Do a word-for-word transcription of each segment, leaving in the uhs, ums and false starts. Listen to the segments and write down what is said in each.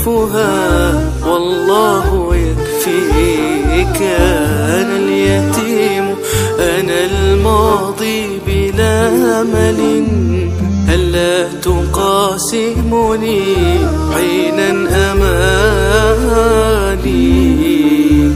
أعرفها والله يكفيك. أنا اليتيم أنا الماضي بلا أمل، ألا تقاسمني حينا أمانيك.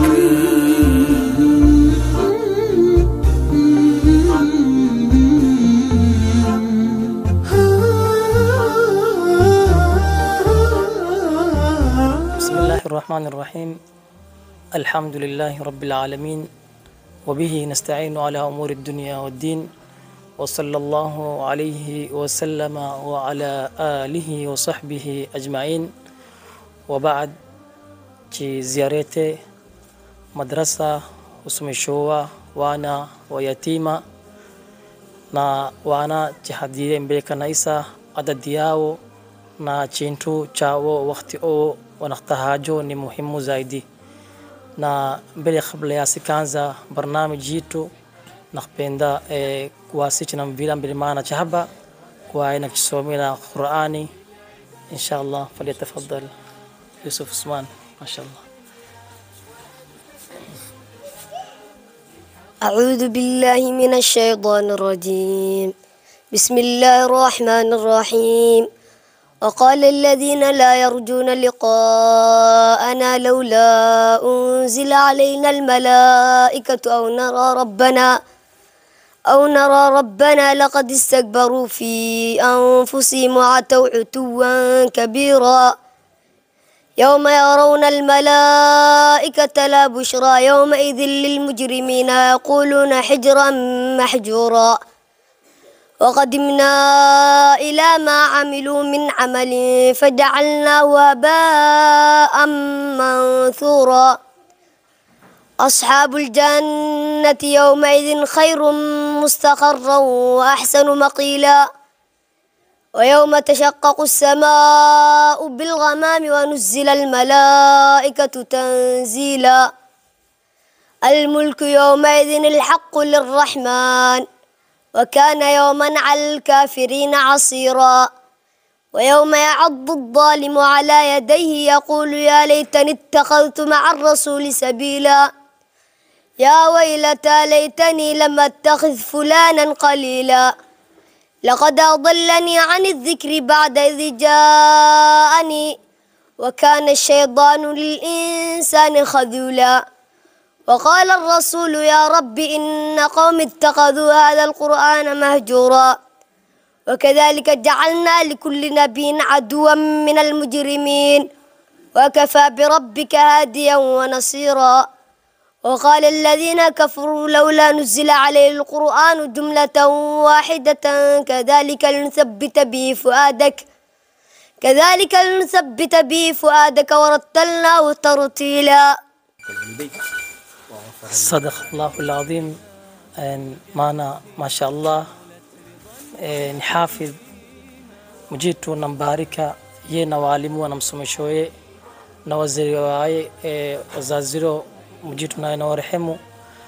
بسم الله الرحمن الرحيم. الحمد لله رب العالمين، وبه نستعين على أمور الدنيا والدين، وصلى الله عليه وسلم وعلى آله وصحبه أجمعين. وبعد زيارتي مدرسة وسمشوة وانا ويتيمة na wana jihadire mbeka naisa adadi yao na chintu chao wakati o wanahitahajo ni muhimu zaidi. Na mbele kabla ya sikanza barnamiji yetu nakupenda eh, kuwasichi na mvila mbele maana chahaba kwa aina kisomea Qur'ani inshallah. Falyatafaddal Yusuf Usman mashallah. أعوذ بالله من الشيطان الرجيم. بسم الله الرحمن الرحيم. وقال الذين لا يرجون لقاءنا لولا أنزل علينا الملائكة أو نرى ربنا أو نرى ربنا لقد استكبروا في أنفسهم وعتوا عتوا كبيرا. يوم يرون الملائكة لا بشرى يومئذ للمجرمين يقولون حجرا محجورا. وقدمنا إلى ما عملوا من عمل فجعلناه هباء منثورا. أصحاب الجنة يومئذ خير مستقرا وأحسن مقيلا. ويوم تشقق السماء بالغمام ونزل الملائكة تنزيلا. الملك يومئذ الحق للرحمن وكان يوما على الكافرين عصيرا. ويوم يعض الظالم على يديه يقول يا ليتني اتخذت مع الرسول سبيلا. يا ويلتى ليتني لم اتخذ فلانا قليلا لقد أضلني عن الذكر بعد إذ جاءني وكان الشيطان للإنسان خذولا. وقال الرسول يا رب إن قوم اتخذوا هذا القرآن مهجورا. وكذلك جعلنا لكل نبي عدوا من المجرمين وكفى بربك هاديا ونصيرا. وقال الذين كفروا لولا نزل عليه القرآن جملة واحدة كذلك لنثبت به فؤادك كذلك لنثبت به فؤادك ورتلناه ترتيلا. صدق الله العظيم. معنا ما شاء الله نحافظ مجيتو نمباركا ينا walimu na msomeshoe na waziri wae wazaziro مجيتو ناي نورحمو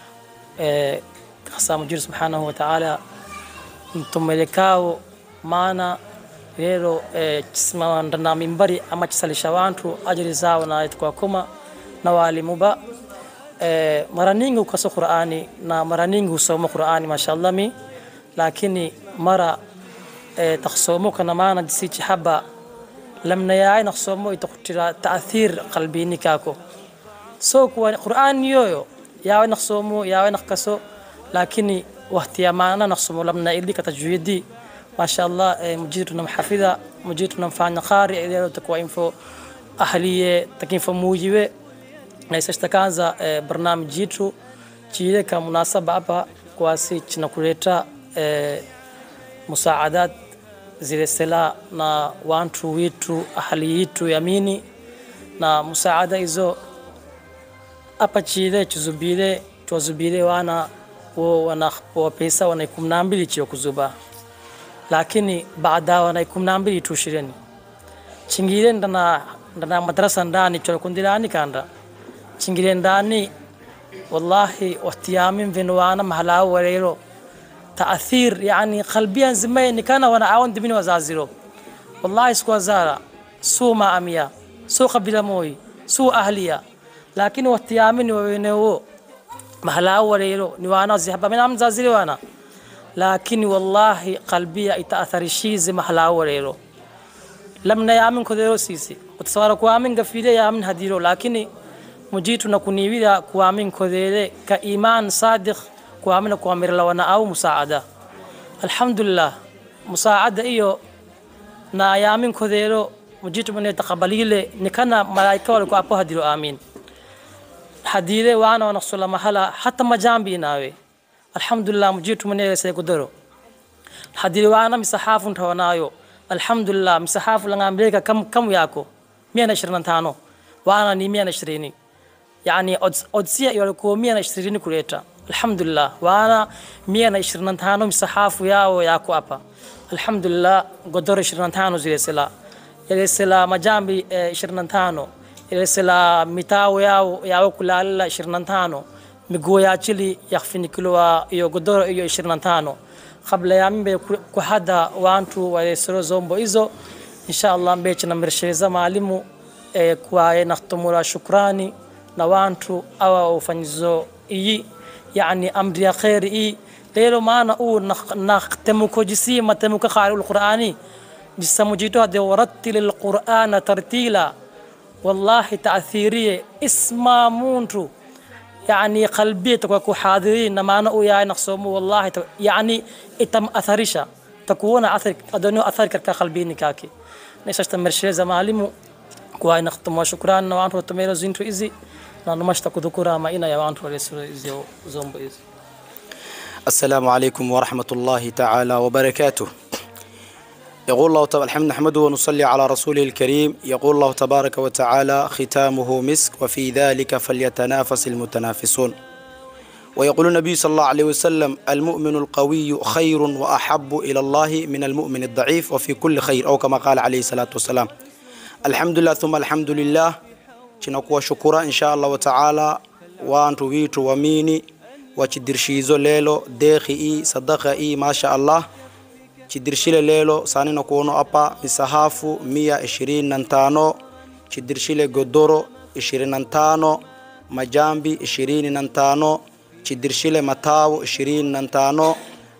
خصام مجير سبحانه وتعالى ثم لكاو معنا rero chisima ndana mimbari ama chisalisha wantu ajili zao na itakuwa kuma na walimu ba mara nyingi ukasoma Qur'ani na mara nyingi usoma Qur'ani mashallah mi lakini mara takhsomo kana maana disi haba lamna yaay nakhsomo itakutira taathir qalbini kako so kwa Qur'ani yoyo yawe nakhsomo yawe nakhkaso lakini waqti maana nakhsomo lamna ili katajwidi mashallah mujiduna mahafidha mujiduna mfanya qari ile takwa info ahliye takinfo mujibe na isashtakanza barnamiji yetu chile kama munasaba hapa kwasi tunakuleta musaadat zile sela na wantu wetu ahli yetu yamini na musaada hizo hapa chile tuzubile tuzubile wana wana pesa wana kumi na mbili chio kuzuba lakini baada wana kumi na mbili tu ishirini chingile ndana ndana madrasa ndani tulakundilani kanda chingile ndani wallahi wahtiyamin vinwana mahala warero تأثير يعني قلبيا زماني كان وانا عاون دبني وزازيرو والله اسكو زارا سوما اميا سو قبيلة موي سو أهلية لكن واتيامين وينو محلا وريرو نوانا زهبا من عم زازري وانا لكن والله قلبي يتأثر الشيء زي محلا وريرو لم نيامن كذيرو سيسي وتصور كوامن قفيدة يامن هديرو لكن مجيتو نكوني ويدا كوامن كذيرو كإيمان صادق كوامن كوامر لوانا أو مساعدة الحمد لله مساعدة إيو نا يامن كذيرو مجيتو من يتقبلي لي نكنا ملايكة ولكو أبو هديرو آمين حديدة وانا ونقصل محلا حتى ما جنبي ناوي الحمد لله مجيتو من يسيقدرو حديدة وانا مسحاف نتونايو الحمد لله مسحاف لنا أمريكا كم كم ياكو مية نشرين تانو وانا ني مية نشريني يعني أدسية يولكو مية نشريني كريتا الحمد لله وانا مية نشرين تانو مسحاف ياو ياكو أبا الحمد لله قدر شرين تانو زي سلا يلي سلا مجامبي شرين تانو يلي سلا ميتاو ياو ياو كلال شرين تانو مقويا تشلي يخفيني كلوا يو قدر يو شرين تانو قبل يامين بكهدا وانتو ويسرو زومبو إزو إن شاء الله بيتنا مرشيزة معلمو كواي نختمورا شكراني نوانتو أو فنزو إي يعني أمريا خير إي ليلو ما نقول نختمو جسي ما تمو كخارو القرآني جسمو جيتو هذا ورتل القرآن ترتيلا والله تأثيري اسما مونتو يعني قلبي تكون حاضرين ما أنا وياي نقصومو والله يعني إتم أثريشة تكون أثر أدونو أثر كقلبي نكاكي نيش أستمر شيء زماليمو كواي نختم وشكرا نوانتو تميرو زينتو إزي نانمشتكو ذكورا ما إنا يوانتو رسول إزي وزومبو إزي. السلام عليكم ورحمة الله تعالى وبركاته. يقول الله تعالى الحمد نحمده ونصلي على رسوله الكريم. يقول الله تبارك وتعالى ختامه مسك وفي ذلك فليتنافس المتنافسون. ويقول النبي صلى الله عليه وسلم المؤمن القوي خير وأحب إلى الله من المؤمن الضعيف وفي كل خير أو كما قال عليه الصلاة والسلام. الحمد لله ثم الحمد لله تنكوا شكرا إن شاء الله وتعالى وأنتو ويتو وميني وتدرشيزو ليلو ديخي صدقي ما شاء الله تدرشيل ليلو ساني نكونو أبا مسحافو مية عشرين ننتانو تدرشيل قدورو عشرين ننتانو مجامبي عشرين ننتانو تدرشيل متاو عشرين ننتانو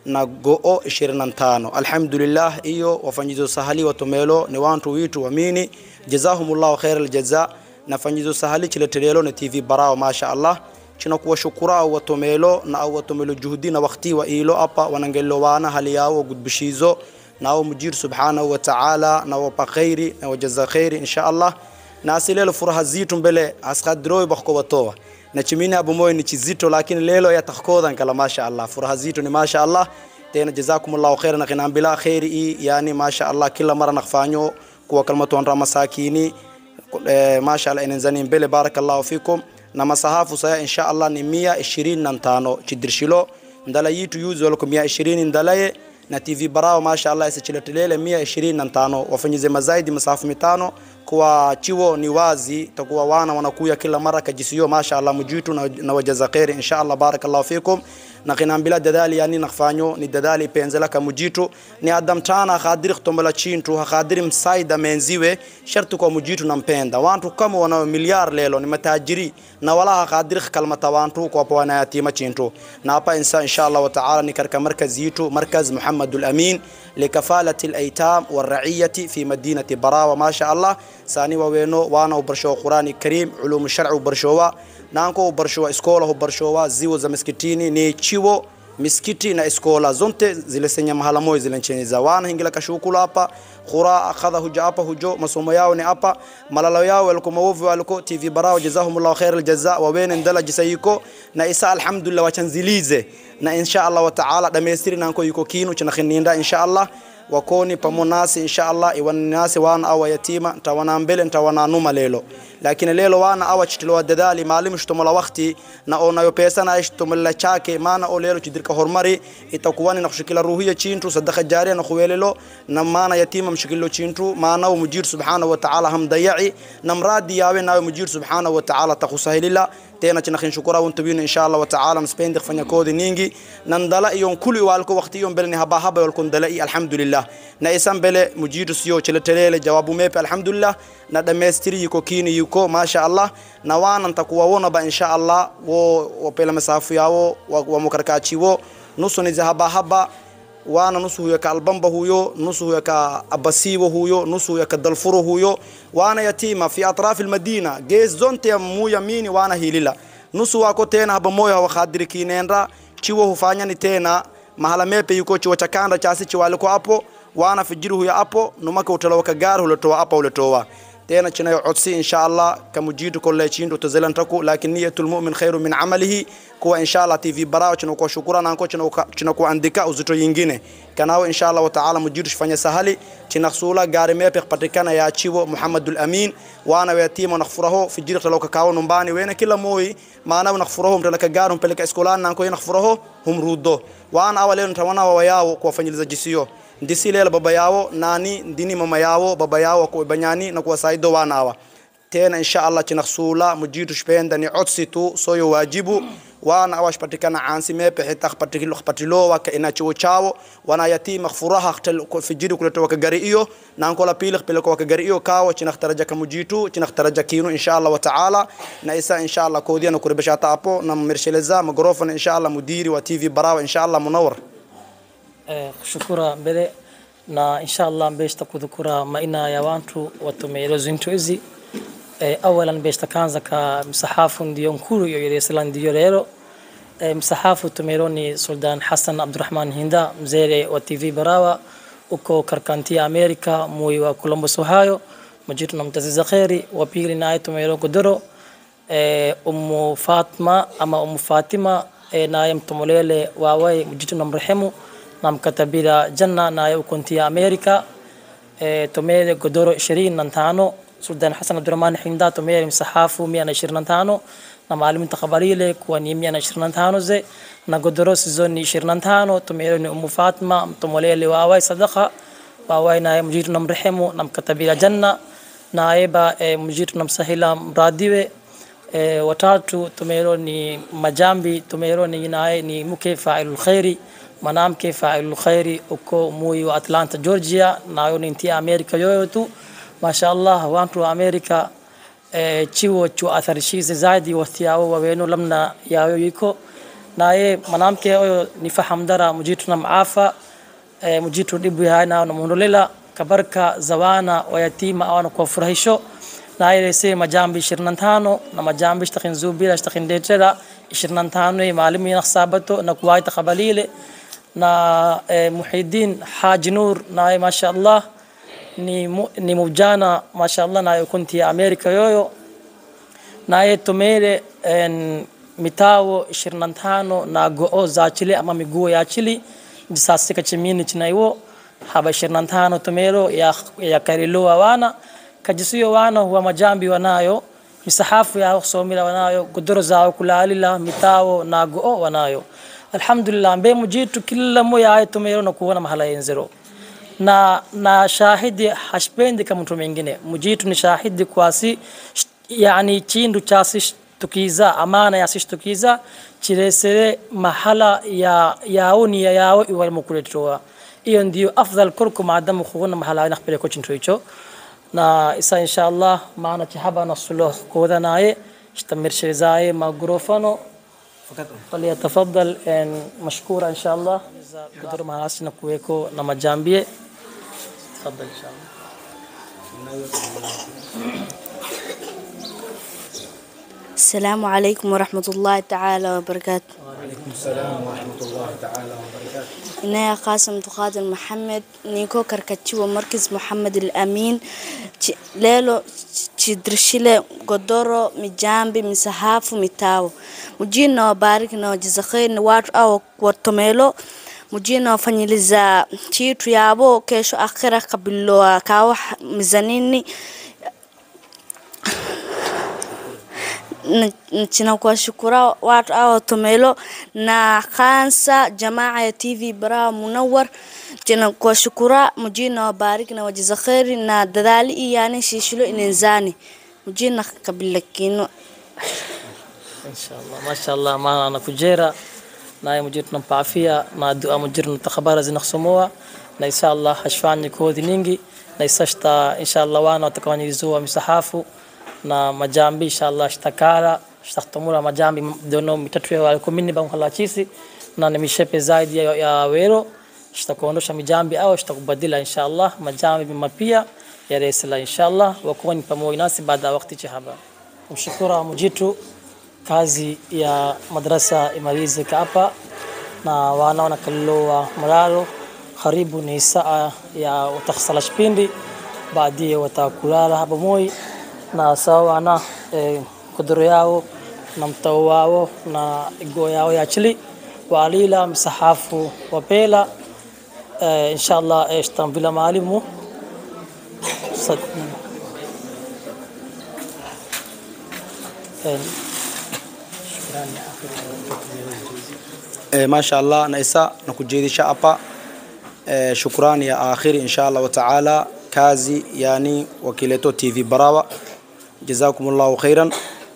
نغو عشرين ننتانو الحمد لله إيو وفنجزو سهلي وتميلو نوانتو ويتو وميني جزاهم الله خير الجزاء نفنجزو سهلي تلتليلو نتيفي براو ما شاء الله chinakuwa shukura watomelo na watomelo juhudi na wakati wa ilo hapa wanangelowana hali yao gudbishizo na mujir subhanahu wa ta'ala na wapa khairi na wajaza khairi insha Allah na asilelo furaha zitu mbele askadroi bakko watoa na chimini abu moyo ni chizito lakini lelo yatakodan kala masha Allah furaha zitu ni masha Allah tena jazakumullahu khairan na bila khairi yani masha Allah kila mara nakfanyo kwa kalmatu wa masakini masha Allah inanzani mbele barakallahu fikum na masahafu saya insha Allah ni mia ishirini na tano chidirshilo ndala yitu yuzu wala mia ishirini ndalaye na T V barao masha Allah isichiletelele mia ishirini na tano wafanyize mazaidi masahafu mitano kwa chiwo ni wazi takuwa wana wanakuya kila mara kajisiyo masha Allah mujitu na, na wajaza khairi insha Allah barakallahu fikum na kinambila dadali yani nakfanyo ni dadali penzela ka mujitu ni adam tana khadiri khtombala chintu khadiri msaida menziwe shartu kwa mujitu na mpenda wantu kama wana miliar lelo ni matajiri na wala khadiri kalmata wantu kwa wana yatima chintu na hapa insa insha Allah wa ta'ala ni karka markaz yitu markaz Muhammadul Amin likafalati al-aitam wal-ra'iyati fi madinati Barawa ma sha Allah sani wa weno wana ubarsho Qur'ani Karim ulum shar'u ubarshowa nanko ubarshowa iskola ubarshowa ziwo za miskitini ni chiwo miskiti na iskola zonte zile senya mahala moyo zile nchini za wana hingila kashukula hapa khura akhadha huja hapa hujo masomo yao ni hapa malalo yao walikuwa maovu walikuwa T V Barao jazahumullahu khairal jazaa wa wene ndala jisayiko na isa alhamdulillah wachanzilize na insha Allah wa ta'ala damesiri nanko yuko kinu chana khininda insha Allah wakoni pamonasi insha Allah iwanasi wana awa yatima ntawana mbele ntawana numa lelo lakini lelo wana awachitilo dadali maalimu shtomola waqti na onayo pesa na ishtomola chake maana o lelo chidirka hormari itakuwani na kushikila ruhiya chintu sadaqa jariya na khuwelelo na maana yatima mshikilo chintu maana mujir subhanahu wa ta'ala ham daya'i namradi yawe na mujir subhanahu wa ta'ala takhusahilila tena chinakhin shukura wantubina inshallah wa ta'ala mspendi khfanya kodi ningi nandala iyon kuli walko waqti yon belni haba haba walkon dalai alhamdulillah na isam bele mujir siyo chiletelele jawabu mepe alhamdulillah na damestiri yuko kini yuko masha Allah na wana ntakuwaona ba insha Allah wo wapela masafu yao wa mukarakachi wo nusu ni haba haba wana nusu huyo ka albamba huyo nusu huyo ka abasiwo huyo nusu huyo ka dalfuru huyo wana yatima fi atraf almadina gez zonte mu yamini wana hilila nusu wako tena haba moyo wa khadiri kinenda chiwo hufanya ni tena mahala mepe yuko chiwo chakanda chasi chiwale ko apo wana fijiru huyo apo numaka utalawa ka gar hulotoa apo uletoa tena chinayo utsi inshallah kamujidu kolle chindo tazalantaku lakini niyatul mu'min khairu min amalihi kwa inshallah tv barao chinokuwa shukrana anko chinokuwa andika uzito yingine kanao inshallah wa ta'ala mujidu shifanya sahali chinakhsula gari mepe patikana ya chiwo Muhammadul Amin wana yatima nakhfuraho fijiru taloka kawo numbani wena kila moi maana nakhfuraho mtalaka gari mpeleka eskolani nanko nakhfuraho humrudo wana awaleno tawana wa yao kuwafanyiliza jisio ndisi lela baba yao nani ndini mama yao baba yao kwa banyani na kuwasaido wanawa tena inshallah chinakhsula mujidu shpenda ni utsitu soyo wajibu wana awash patikana ansi mepe hita patikilo patilo waka inacho chao wana yatima khfuraha fijidu kuletoka gari iyo na nkola pili peleko waka gari iyo kawa chinakhtaraja kamujitu chinakhtaraja kinu inshallah wa ta'ala na isa inshallah kodia na kuribisha tapo na mersheleza magrofon inshallah mudiri wa tv barawa inshallah munawar shukura mbele na inshallah mbeshta kudhukura maina ya watu watumeelezo into hizi awalan mbeshta kanza ka msahafu ndio nkuru yo Yerusalem ndio leo msahafu tumeroni Sultan Hassan Abdurrahman Hinda mzere wa tv Barawa uko Karkantia Amerika mui wa Columbus Ohio majitu na mtaziza khairi wa pili naye tumero Godoro ummu Fatma ama ummu Fatima naye mtumolele wawe majitu na mrehemu na mkatabira janna naye ukontia Amerika tumele Godoro ishirini na tano Sultan Hassan Abdurrahman Hinda tumele msahafu mia na ishirini na tano na maalimu takhabarile kwa ni mia na ishirini na tano ze na Godoro sizoni ishirini na tano tumele ni ummu Fatma mtumolele wawe sadaqa wawe naye mjitu na mrehemu na mkatabira janna naeba mjitu na msahila mradiwe watatu tumelo ni majambi tumelo ni naye ni mke fa'ilul khairi manamke fa'ilul khairi uko mui wa Atlanta Georgia nayo ni ntia Amerika yoyotu mashallah wantu Amerika chiwo chu atharishize zaidi wathiao waweno lamna yayo yiko naye manamke oyo ni fahamdara mjitu na maafa mjitu dibu yana na mundolela kabarka zawana wa yatima awana kwa furahisho na ile sema majambi ishirini na tano na majambi shtakhin zubira shtakhin detela ishirini na tano maalimu nakhsabato na kuwaita qabalile na Muhyiddin Haji Nur na mashaallah ni ni mujana mashaallah na kunti Amerika yoyo na tumele mitao ishirini na tano na goo za Chile ama miguo ya Chile jisasika chimini chinaiwo haba ishirini na tano tumelo ya ya karilo wana kajisiyo wana huwa majambi wanayo misahafu ya kusomila wanayo Godoro zao kulalila mitao na goo wanayo alhamdulillah mbe mujitu kila moya ay tumelo na kuona mahala yenzero na na shahidi hashpendi kama mtu mwingine mujitu ni shahidi kwasi yani chindu chasi tukiza amana ya sishtukiza chiresere mahala ya yaoni ya yao iwal mukuletroa iyo ndio afdal kurku maadamu khuna mahala nakhbele ko chintu hicho na isa inshallah maana chahaba nasuluh koda naye ishtamir shizai magrofano فليتفضل ان مشكورا ان شاء الله قدر ما اسنا كويكو na majambie تفضل ان شاء الله السلام عليكم ورحمة الله تعالى وبركاته. وعليكم السلام ورحمة الله تعالى وبركاته. إنها قاسم تقادر محمد نيكو كركتشي ومركز محمد الأمين ليلو تدرشيله قدرو مجامبي مسحاف ومتاو مجينا وباركنا وجزاخير نوار أو ورتميلو مجينا فنيلزا تيتو يابو كيشو آخرة قبلو كاوح مزانيني Tunakuwashukuru watu hao Tumelo na hasa jamaa ya T V Barawa Munawwar. Tunakuwashukuru mjina wabariki na wajaza kheri na dadali yani shishilo inenzani mjina kabila kino inshallah mashallah maana nakujera na mjina tunampa afya na dua mjina natakhabara zinakhsomoa na inshallah hashfani kodi nyingi na isashta inshallah wana watakawanyizua misahafu na majambi inshallah shtakara shtaktumura majambi dono mitatu ya walikuwa minni bamkhala chisi na nimishepe zaidi ya, ya wero shtakuondosha mijambi au shtakubadila inshallah majambi mapia ya resla inshallah wakuwa ni pamoja nasi baada ya wakati chahaba. Mshukuru mjitu kazi ya madrasa imalizika hapa na wana wanakallowa mararo karibu ni saa ya utakhsala shpindi baadaye watakulala hapa moi na sawa na eh, kuduru yao na mtao wao na igo yao ya chili walila msahafu wapela eh, inshallah eh, tambila maalimu eh, mashallah na isa nakujedisha hapa eh, shukrani ya akhiri inshallah wa ta'ala kazi yani wakileto T V Barawa jazakumullahu khairan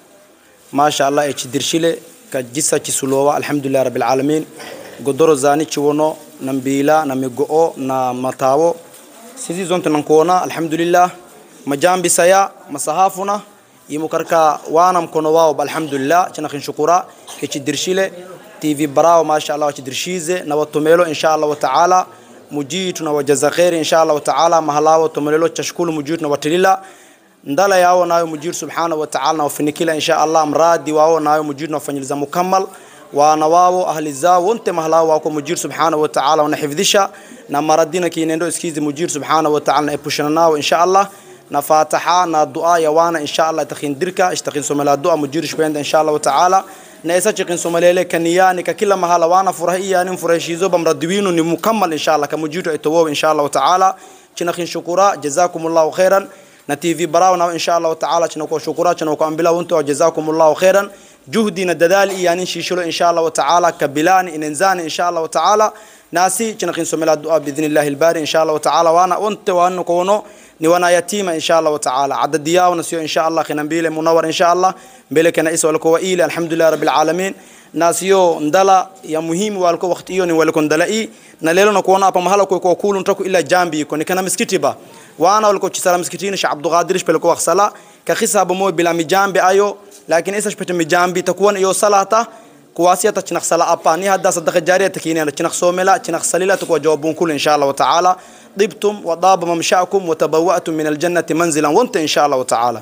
mashallah e chidirshile ka jissa chisulowa alhamdulillah rabbil alamin godoro zani chiwono nambila na migo na matawo sisi zonte nankona alhamdulillah majambi saya masahafuna yimukarka wana mkono wao alhamdulillah chana shukura ke chidirshile T V Barawa mashallah chidirshize na watumelo inshallah wa ta'ala mujitu na wajaza khair inshallah wa ta'ala mahalawa tumelelo tashkulu mujitu na watilila ndala yao nayo mujitu subhanahu wa ta'ala na wafinikila inshallah mradi wao nayo mujitu na wafanyiliza mukammal wa na wao ahli zao wote mahalawa wako mujitu subhanahu wa ta'ala na hifdhisha na maradina kiinendo iskizi mujitu subhanahu wa ta'ala na epushana nao inshallah na fataha na dua ya wana inshallah takhindirka ishtaqin somala dua mujitu shwenda inshallah wa ta'ala na isa chiqin somalele kaniyani ka kila mahala wana furahia ni furahishizo bamradwinu ni mukammal inshallah ka mujitu etowo inshallah wa ta'ala chinakhin shukura jazakumullahu khairan na T V Barawa na inshallah wa ta'ala chinako shukura chinako ambila wonto jazakumullahu khairan juhdi na dadali yani shishilo inshallah wa ta'ala kabilani inenzani inshallah wa ta'ala nasi chinakhin somala dua biidhnillah albari inshallah wa ta'ala wana wonto wanu kono ni wana yatima inshallah wa ta'ala adadiyao na sio inshallah khinambile munawar inshallah mbele kana isa walikuwa ile alhamdulillah rabbil alamin nasio ndala ya muhimu walikuwa wakati hiyo ni walikuwa ndalai na leo na kuona hapa mahala kwa kulu ntaku ila jambi iko ni kana miskiti ba wana walikuwa chisala miskitini Sheikh Abdul Qadir pale kwa sala ka hisabu mo bila mijambi ayo lakini isa shpete mijambi takuwa hiyo salata kuwasia ta chinakh sala apa ni hada sadaqa jariya takini na chinakh somela chinakh salila tukwa jawabun kul inshallah wa ta'ala طبتم وضاب ممشاكم وتبوأتم من الجنة منزلا وانت إن شاء الله وتعالى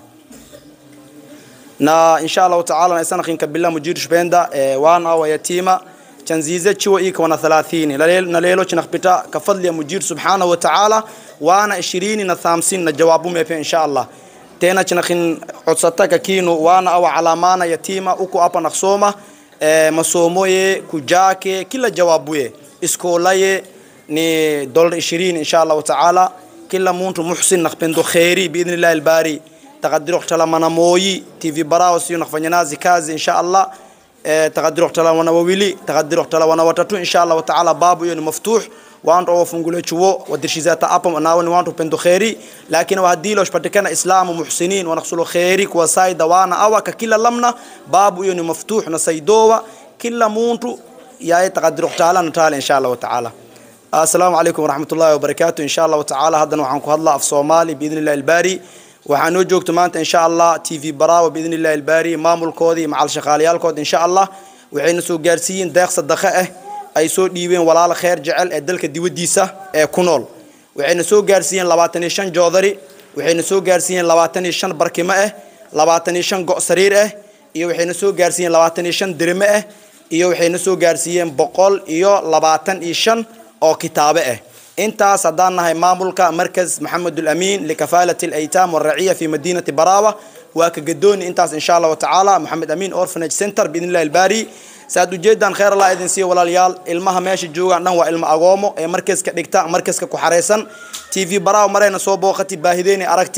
نا إن شاء الله وتعالى نسأنا خين كبلا مجير شبيندا اه وانا ويتيمة تنزيزة شو إيك وانا ثلاثين نليل نليلو تنخبتا كفضل مجير سبحانه وتعالى وانا عشرين نثامسين نجوابهم يفي إن شاء الله تينا تنخين عدساتك كينو وانا أو علامانا يتيمة أكو أبا نخصومة اه مسوموية كجاكي كلا جوابوية اسكولاية ni dolar ishirini inshallah wa ta'ala kila mtu muhsin nakpendo khairi biidhnillah albari taqaddiru tala mana moyi T V Barawa sio nakufanya nazi kazi inshallah taqaddiru tala wana wawili taqaddiru tala wana watatu inshallah wa ta'ala babu hiyo ni maftuh wantu wafungule chuo wadirshizata hapa nao ni wantu pendo khairi lakini wahadilo shipatikana islamu muhsinin wanakhsulu khairi kwa saida wana awaka kila lamna babu hiyo ni maftuh na saidowa kila mtu yae taqaddiru tala na tala inshallah wa ta'ala. السلام عليكم ورحمة الله وبركاته إن شاء الله وتعالى هذا نوعكم هلا في صومالي بإذن الله الباري وحنوجوك تمانت إن شاء الله تي في براوة بإذن الله الباري مامول كودي مع الشغاليال كود إن شاء الله وعين سو جارسين داخل صدقائه أي سو ديوين ولا على خير جعل أدلك ديو ديسة كنول وعين سو جارسين لباتنيشان جودري وعين سو جارسين لباتنيشان بركمائه لباتنيشان قصريره إيو وعين سو جارسين لباتنيشان درمائه إيو وعين سو جارسين بقول إيو لباتنيشان أو كتابه أنت صدقنا مامولك مركز محمد الأمين لكفالة الأيتام والرعية في مدينة براوة وكجدون أنت إن شاء الله وتعالى محمد أمين أورفنج سنتر بإذن الله الباري سعد جدا خير الله إذن سي ولا ليال المها ماشي جوا نوع الم أقومه مركز كدكتا مركز كحريسن تي في براوة مرينا صوب وقتي باهديني أركتي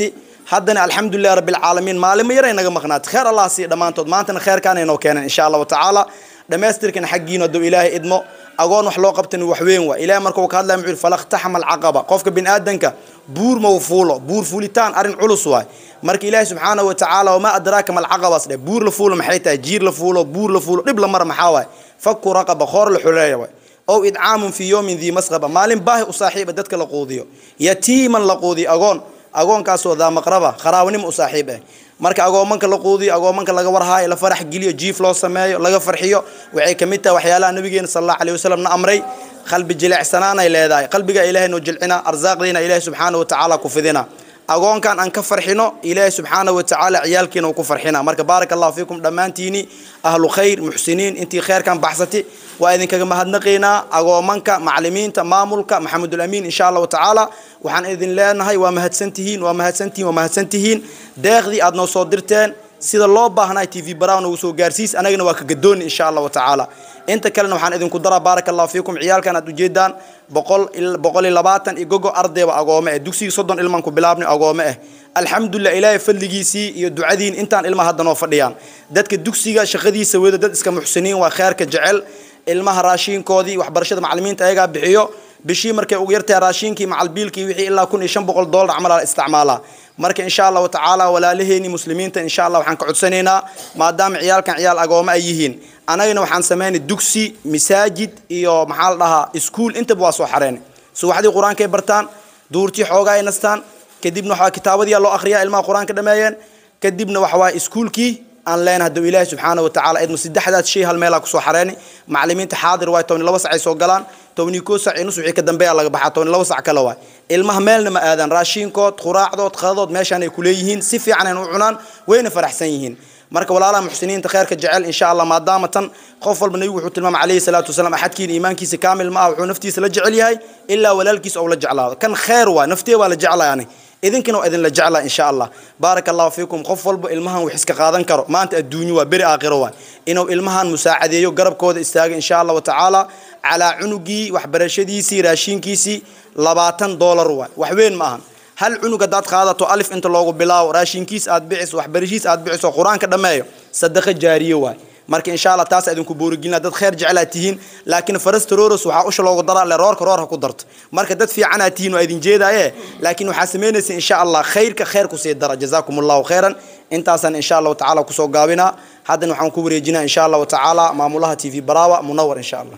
haddana alxamdulillahi rabbil caalamiin maalimo yar ay naga maqnaatay khayr allah sii dhammaantood maantana khayrkaan inoo keenan insha allahu tacaala dhammaystirkan xaggiina hadduu ilaahay idmo agoon wax loo qabtani wax weyn waa ilaahay markuu ka hadlaya muxuu falaqtaxama alcaqaba qofka biniaadanka buur ma fuulo buur fuulitaan arrin culus waay marka ilaahay subxaanahu wa tacaala wamaa adraaka ma alcaqabas dhe buur la fuulo maxay tahay jiir la fuulo buur la fuulo dhib la mara maxaa waay fakku raqaba khoor la xuleeya waay ow idcaamun fii yowmin dii masqaba maalin baahi u saaxiiba dadka la quudiyo yatiiman la quudiyo agoon agoonkaasoo daa maqraba qaraabanimo u saaxiib ah marka agoomanka la quudiyo agoomanka laga warhaayo la farax geliyo jiif loo sameeyo laga farxiyo waxay ka mid tahay waxyaalaha nabigeena sallallahu alayhi wasallam na amray qalbi jilicsanaan ay leedahay qalbiga ilaahay noo jilcina arsaaqdiina ilaahay subxaanahu wa tacaala ku fidina agoonkan aan ka farxino ilaahay subxaanahu wa tacaala ciyaalkiina uu ku farxina marka baarakallahu fiikum dhammaantiini ahlu khayr muxsiniin intii khayrkan baxsati waa idinkaga mahadnaqaynaa agoomanka macallimiinta maamulka maxamedul amiin insha allahu tacaala waxaan idin leenahay waa mahadsantihiin waa mahadsantihiin waa mahadsantihiin deeqdii aad noo soo dirteen sida loo baahnay T V Brown ugu soo gaarsiis anagana waa ka gadooni insha allahu tacaala inta kalena waxaan idinku daraa baarakallahu fiikum ciyaalkan aad u jeedaan boqol boqol iyo labaatan igogo ardayba agoome ah dugsiga soddon ilman ku bilaabnay agoome ah alxamdulillah ilaahay fadligiisii iyo ducadiin intaan ilmaha hadda noo fadhiyaan dadka dugsiga shaqadiisa wada dad iska muxsiniin waa khayrka jecel ilmaha raashinkoodii waxbarashada macallimiinta ayaga bixiyo bishii markay ugu yartay raashinkii macalbiilkii wixii ilaa kun iyo shan boqol dollar camal la isticmaalaa marka insha Allah tacaala walaalaheeni muslimiinta insha Allah waxaan ka codsanaynaa maadaama ciyaalkan ciyaal agooma ay yihiin anagana waxaan sameynay dugsi masaajid iyo maxaa la dhahaa iskuul inta waa soo xareen subaxdii quraanka ay bartaan duurtii xoogaa ay nastaan kadibna waxa kitaabadii loo akhriyaa ilmaha quraanka dhameeyeen kadibna waxa waa iskuulkii aan leenahay dad ilaahay subxaanahu wa tacaala idmo saddexdaas shay hal meel ku soo xareeni macallimiinta xaadir way toban iyo laba sac ay soo galaan toban iyo kow sac inuu wixii ka dambeeya laga baxaa toban iyo laba sac kala waa ilmaha meelna ma aadan raashinkood quraacdood qadadood meeshan ay ku leeyihiin si fiican ay u cunaan wayna faraxsan yihiin marka walaalaha muxsiniinta khayrka jecel insha Allah maadaama tan qof walba nabigu wuxuu tilmaamay calayhi salaatu wasalaam ahadkiin iimaankiisa kaamil ma ah wuxuu naftiisa la jecel yahay illa walaalkiisa oo la jeclaado kan khayr waa naftiisa waa la jeclaayani idinkana waa idin la jeclaa insha Allah barakallahu fiikum qof walba ilmahan wax iska qaadan karo maanta adduunyo waa bari aakhiro waa inuu ilmahan musaacadeeyo garabkooda istaaga insha Allah tacaala ala cunugi waxbarashadiisi raashinkiisi labaatan dollar waa wax weyn ma aha hal cunuga dad qaadato alif inta loogu bilaaw raashinkiis aad bicis waxbarashiis aad biciso quraanka dhameeyo sadaqa jaariyo waa marka insha Allah taas idinku boorigina dad khayr jecelaatihiin laakiin farastaroros waxa usha loogu daraa le roorka roorka ku darto marka dad fiicanaatihiin oo idin jeedaaye laakiin waxa sameynaysa insha Allah khayrka khayr ku sii dara jazaakumullahu khayran intaasan insha Allah tacaala ku soo gaabina hadan waxaan ku wareejinaa insha Allah tacaala maamulaha T V Baraawa Munawwar insha Allah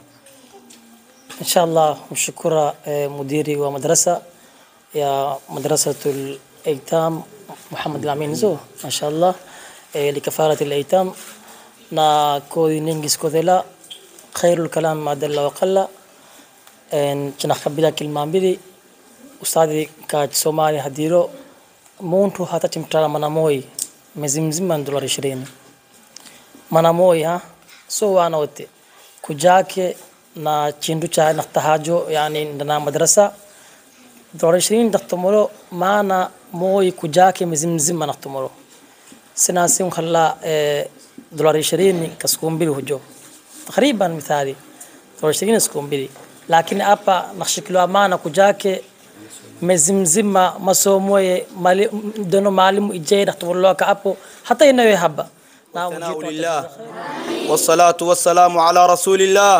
insha Allah shukra mudiri wa madrasa ya madrasatul aytam Muhammad al-Amin zo ma sha Allah لكفارة الأيتام na kodi ningis kodela khairul kalam ma dalla wa qalla en jina khabila kilmambidi ustadi ka Somali hadiro muntu hata timtara manamoi mezimzima dola ishirini manamoi ha so wana wote kujake na chindu cha na tahajo yani ndana madrasa dola ishirini daktomoro maana moi kujake mezimzima naktomoro sinasim khalla دولار عشرين كسكون بيلو جو تقريبا مثالي دولار عشرين كسكون بيلي لكن أبا نخشكلو أمانة كجاك مزمزمة مسوموي مالي دونو معلم إجاي نختبر الله كأبو حتى إنه يحب تناول الله والصلاة والسلام على رسول الله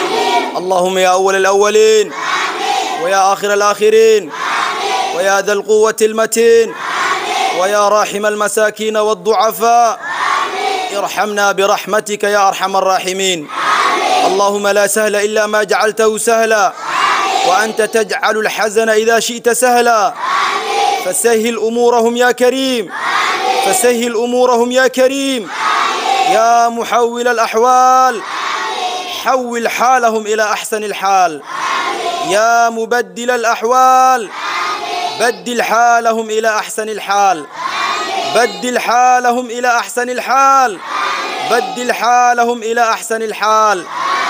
اللهم يا أول الأولين ويا آخر الآخرين ويا ذا القوة المتين ويا راحم المساكين والضعفاء ارحمنا برحمتك يا أرحم الراحمين اللهم لا سهل إلا ما جعلته سهلا وأنت تجعل الحزن إذا شئت سهلا فسهل أمورهم يا كريم فسهل أمورهم يا كريم يا محول الأحوال حول حالهم إلى أحسن الحال يا مبدل الأحوال بدل حالهم إلى أحسن الحال بدل حالهم إلى أحسن الحال بدل حالهم إلى أحسن الحال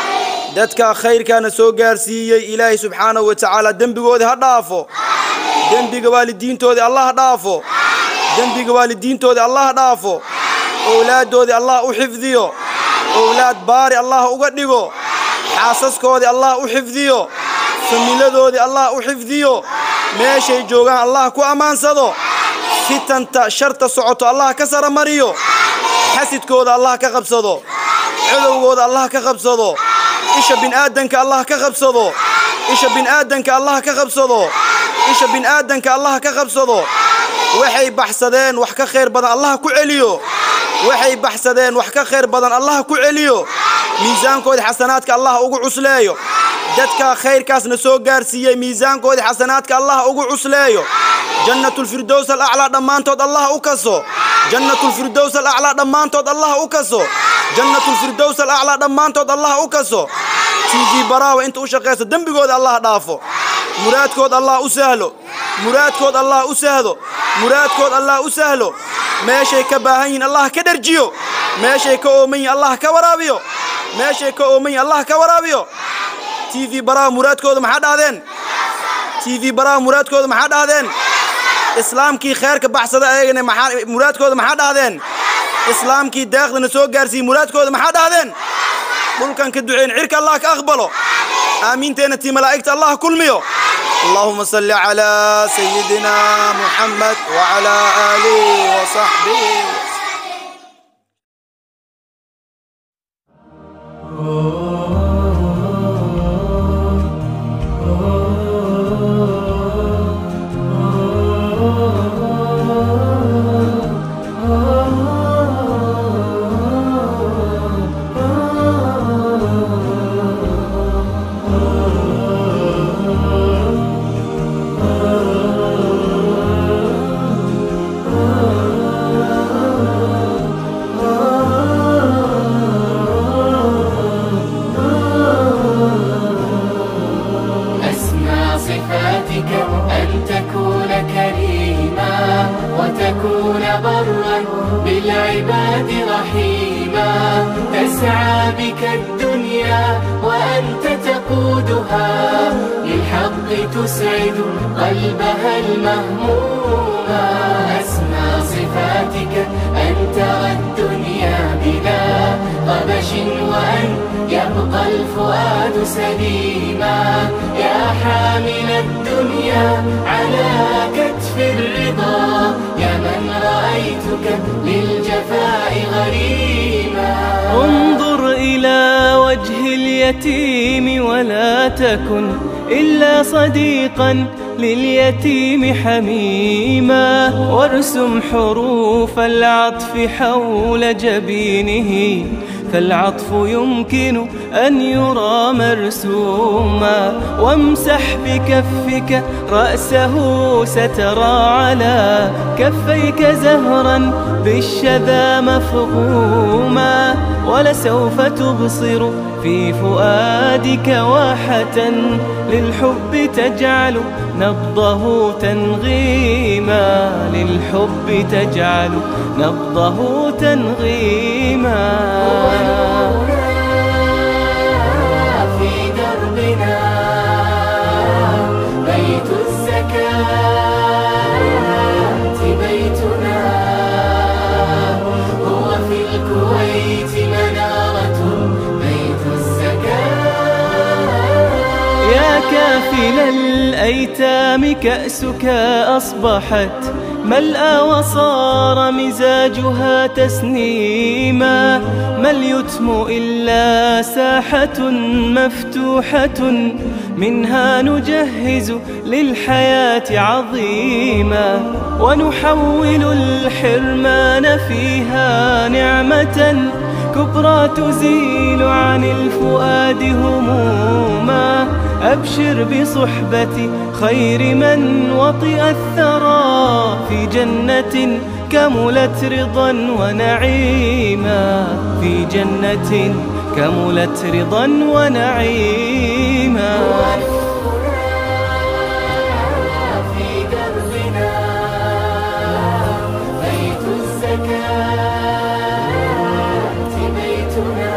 دتك خير كان سو غارسيي إلهي سبحانه وتعالى دنبغودي هدافو دنبغ والدين تودي الله هدافو دنبغ والدين تودي هدافو دافو أولادودي الله أحفظيو أولاد باري الله أغدغو حاسسكودي الله أحفظيو فميلادودي الله أحفظيو meeshay joogan Allah ku amaansado فتنت شرط سعوت الله كسر مريو حسد كود الله كغبصدو عدو كود الله كغبصدو إيش بن آدنك الله كغبصدو إيش بن آدنك الله كغبصدو إيش بن آدنك الله كغبصدو وحي بحسدين وحكا خير بدن الله كعليو وحي بحسدين وحكا خير بدن الله كعليو ميزان كود حسناتك الله أوجو عسلايو dadka khayrkaasna soo gaarsiiyay miisaankooda xasanaadka Allah ugu cusleeyo jannatul firdaws al-a'la dhamaantood Allah u kaso jannatul firdaws al-a'la dhamaantood Allah u kaso jannatul firdaws al-a'la dhamaantood Allah u kaso tv baraawa inta u shaqeyso dambigooda Allah dhaafo muraadkooda Allah u sahlo muraadkooda Allah u sahlo muraadkooda Allah u sahlo meeshay ka baahan Allah ka darjiyo meeshay ka oomin Allah ka waraabiyo meeshay ka oomin Allah ka waraabiyo تيفي برا مراد كود محد هذين تيفي برا مراد كود محد هذين إسلام كي خير كبحث هذا أيه مراد كود محد هذين إسلام كي داخل نسوق جارسي مراد كود محد هذين قل كان كدعين عرك الله كأقبله آمين تينتي ملائكة الله كل ميو اللهم صل على سيدنا محمد وعلى آله وصحبه بالعباد رحيما تسعى بك الدنيا وأنت تقودها للحق تسعد قلبها المهموما أسمى صفاتك أن ترى الدنيا بلا غبش وأن يبقى الفؤاد سليما يا حامل الدنيا على كتف الرضا يا من رأيتك للجفاء غريما انظر إلى وجه اليتيم ولا تكن إلا صديقا لليتيم حميما وارسم حروف العطف حول جبينه فالعطف يمكن أن يرى مرسوما وامسح بكفك رأسه سترى على كفيك زهرا بالشذا مفغوما ولسوف تبصر في فؤادك واحة للحب تجعل نبضه تنغيما للحب تجعل نبضه تنغيما في دربنا بيت الزكاة بيتنا هو في الكويت منارة بيت الزكاة يا كافل الأيتام كأسك أصبحت ملأى وصار مزاجها تسنيما ما اليتم إلا ساحة مفتوحة منها نجهز للحياة عظيما ونحول الحرمان فيها نعمة كبرى تزيل عن الفؤاد هموما أبشر بصحبة خير من وطئ الثرى في جنة كملت رضا ونعيما في جنة كملت رضا ونعيما في دربنا بيت الزكاة بيتنا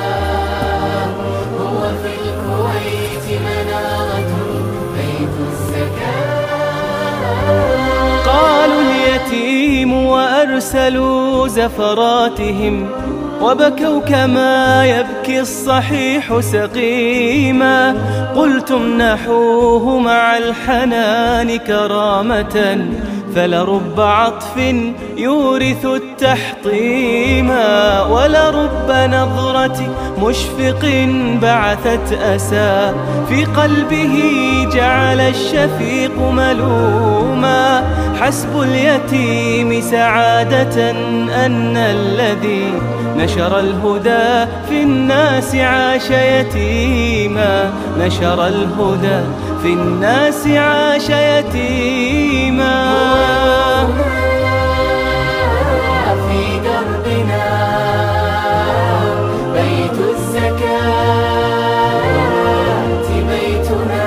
هو في الكويت منارة بيت الزكاة قالوا اليتيم وأرسلوا زفراتهم وبكوا كما يبكي الصحيح سقيما قلت امنحوه مع الحنان كرامة فلرب عطف يورث التحطيما ولرب نظرة مشفق بعثت أسى في قلبه جعل الشفيق ملوما حسب اليتيم سعادة أن الذي نشر الهدى في الناس عاش يتيما نشر الهدى في الناس عاش يتيما في دربنا بيت الزكاة بيتنا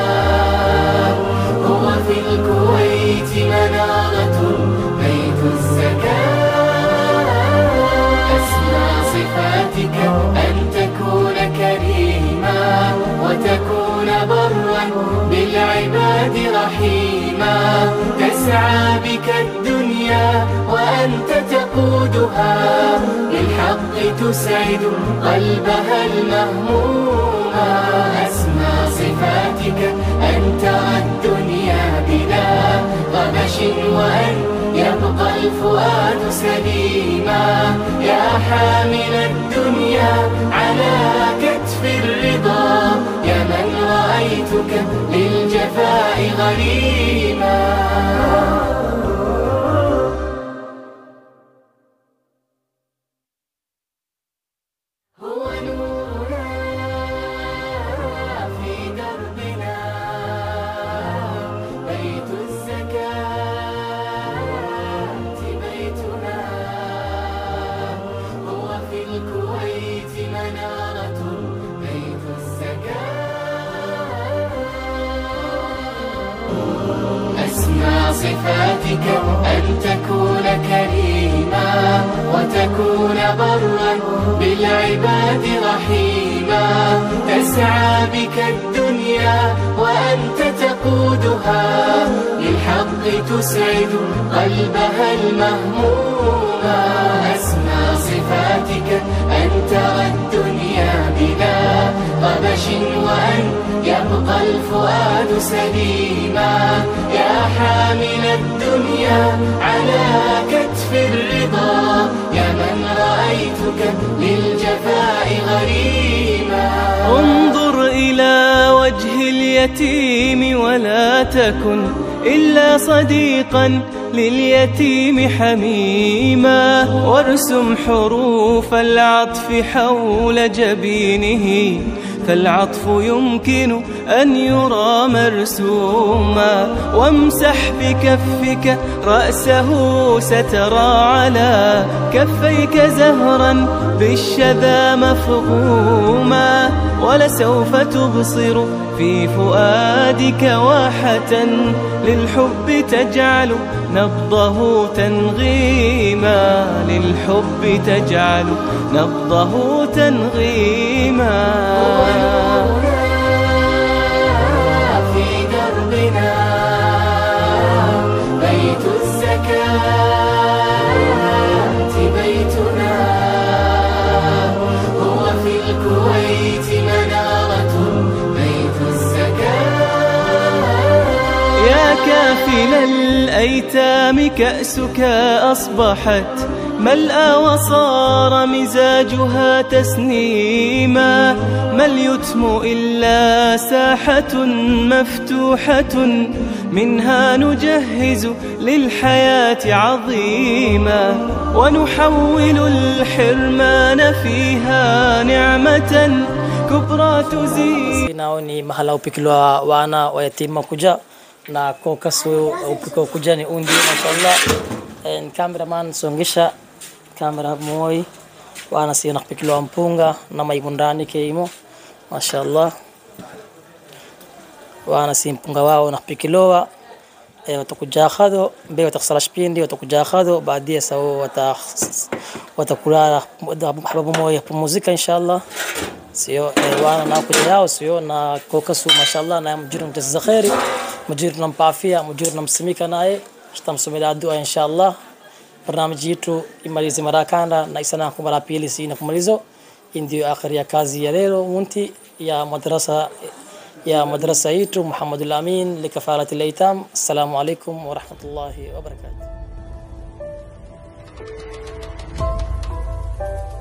هو في الكويت منارة بيت الزكاة أسمى صفاتك أن تكون كريما وتكون برا بالعباد رحيما تسعى بك الدنيا وأنت تقودها بالحق تسعد قلبها المهموما أسمى صفاتك أن ترى الدنيا بلا غبش وأن يبقى الفؤاد سليما يا حامل الدنيا على كتف الرضا يا من رأيتك للجفاء غريما هو نورنا في دربنا بيت الزكاة بيتنا هو في الكويت منارة بيت الزكاة أسمى صفاتك أن تكون كريما وتكون برا بالعباد رحيما تسعى بك الدنيا وأنت تقودها للحق تسعد قلبها المهموما أسمى صفاتك أن ترى الدنيا بلا غبش وأن يبقى الفؤاد سليما يا حامل الدنيا على كتف الرضا يا من رأيتك للجفاء غريما انظر إلى وجه اليتيم ولا تكن إلا صديقا لليتيم حميما وارسم حروف العطف حول جبينه فالعطف يمكن أن يرى مرسوما وامسح بكفك رأسه سترى على كفيك زهرا بالشذا مفغوما ولسوف تبصر في فؤادك واحة للحب تجعل نبضه تنغيما للحب تجعل نبضه تنغيما في دربنا بيت الزكاة بيتنا هو في الكويت منارة بيت الزكاة يا كافل الأيتام كأسك أصبحت ملأى وصار مزاجها تسنيما ما اليتم إلا ساحة مفتوحة منها نجهز للحياة عظيما ونحول الحرمان فيها نعمة كبرى تزيد Sinaoni mahala upikilwa wana wa yatima kuja na kokasu upiko kuja ni undi mashallah en cameraman songesha kamera moi wana si nakpikilwa mpunga na maibundani keimo mashallah wana si mpunga wao nakpikilwa e watakuja khado mbe wataksala shpindi watakuja khado baadaye sawa wata watakula hababu moi muzika inshallah sio wana na kuja yao sio na kokasu mashallah na mjiru mtazza khairi mjiru nampafia mjiru namsimika naye tutamsomea dua inshallah barnamiji yetu imalize mara kanda na isana kwa mara pili si na kumalizo ndio akhiri ya kazi ya leo munti ya madrasa ya madrasa yetu Muhammadul Amin likafalati al-aitam. Assalamu alaykum wa rahmatullahi wa barakatuh.